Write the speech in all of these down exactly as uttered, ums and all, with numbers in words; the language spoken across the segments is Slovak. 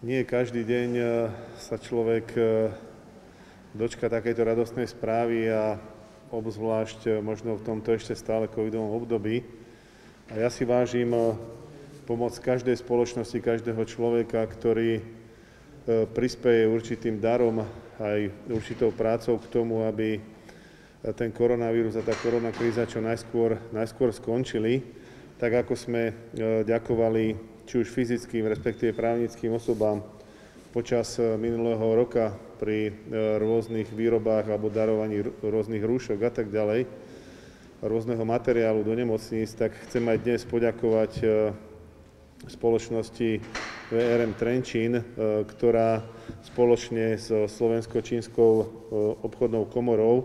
Nie každý deň sa človek dočka takejto radostnej správy a obzvlášť možno v tomto ešte stále covidovom období. A ja si vážim pomoc každej spoločnosti, každého človeka, ktorý prispeje určitým darom aj určitou prácou k tomu, aby ten koronavírus a tá koronakríza čo najskôr, najskôr skončili. Tak ako sme ďakovali či už fyzickým, respektíve právnickým osobám počas minulého roka pri rôznych výrobách alebo darovaní rôznych rúšok a tak ďalej, rôzneho materiálu do nemocníc, tak chcem aj dnes poďakovať spoločnosti vé er em Trenčín, ktorá spoločne s Slovensko-čínskou obchodnou komorou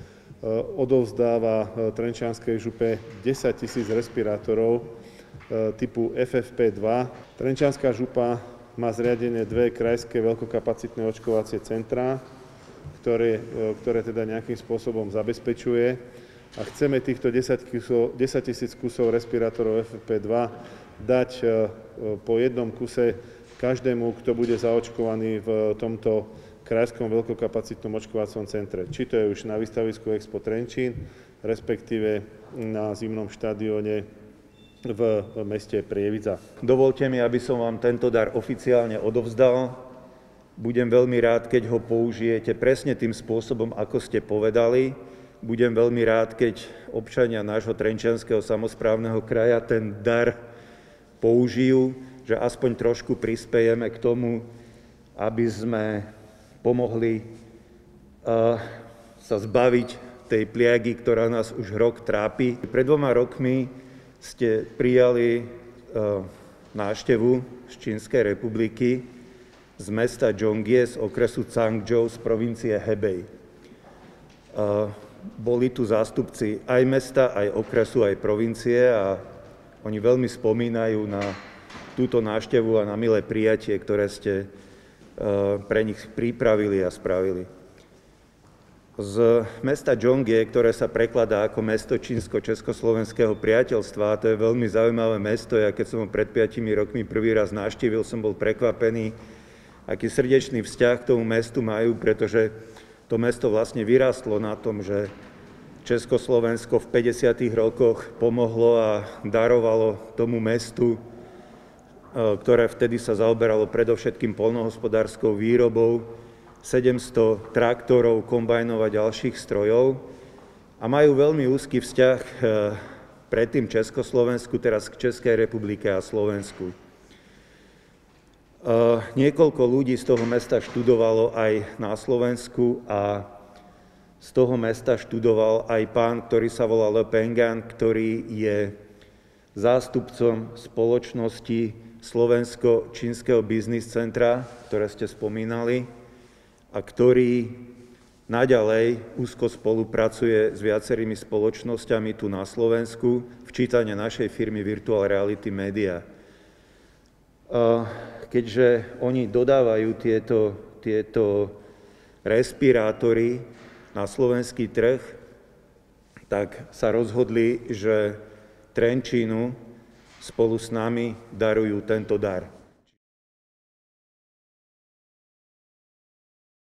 odovzdáva Trenčianskej župe desaťtisíc respirátorov typu ef ef pé dva. Trenčianska župa má zriadené dve krajské veľkokapacitné očkovacie centrá, ktoré, ktoré teda nejakým spôsobom zabezpečuje. A chceme týchto desaťtisíc kusov respirátorov ef ef pé dva dať po jednom kuse každému, kto bude zaočkovaný v tomto krajskom veľkokapacitnom očkovacom centre. Či to je už na výstavisku Expo Trenčín, respektíve na zimnom štadióne v meste Prievidza. Dovolte mi, aby som vám tento dar oficiálne odovzdal. Budem veľmi rád, keď ho použijete presne tým spôsobom, ako ste povedali. Budem veľmi rád, keď občania nášho Trenčianskeho samosprávneho kraja ten dar použijú, že aspoň trošku prispejeme k tomu, aby sme pomohli uh, sa zbaviť tej pliagy, ktorá nás už rok trápi. Pred dvoma rokmi ste prijali uh, návštevu z Čínskej republiky z mesta Gyeonggi z okresu Changzhou z provincie Hebei. Uh, boli tu zástupci aj mesta, aj okresu, aj provincie a oni veľmi spomínajú na túto návštevu a na milé prijatie, ktoré ste uh, pre nich pripravili a spravili. Z mesta Gyeonggi, ktoré sa prekladá ako mesto čínsko-československého priateľstva, a to je veľmi zaujímavé mesto. Ja keď som ho pred piatimi rokmi prvý raz navštívil, som bol prekvapený, aký srdečný vzťah k tomu mestu majú, pretože to mesto vlastne vyrástlo na tom, že Československo v päťdesiatych rokoch pomohlo a darovalo tomu mestu, ktoré vtedy sa zaoberalo predovšetkým poľnohospodárskou výrobou, sedemsto traktorov, kombajnov a ďalších strojov a majú veľmi úzky vzťah predtým Československu, teraz k Českej republike a Slovensku. Niekoľko ľudí z toho mesta študovalo aj na Slovensku a z toho mesta študoval aj pán, ktorý sa volá Le Pengan, ktorý je zástupcom spoločnosti Slovensko-čínskeho biznis centra, ktoré ste spomínali, a ktorý naďalej úzko spolupracuje s viacerými spoločnosťami tu na Slovensku, včítane našej firmy Virtual Reality Media. Keďže oni dodávajú tieto, tieto respirátory na slovenský trh, tak sa rozhodli, že Trenčínu spolu s nami darujú tento dar.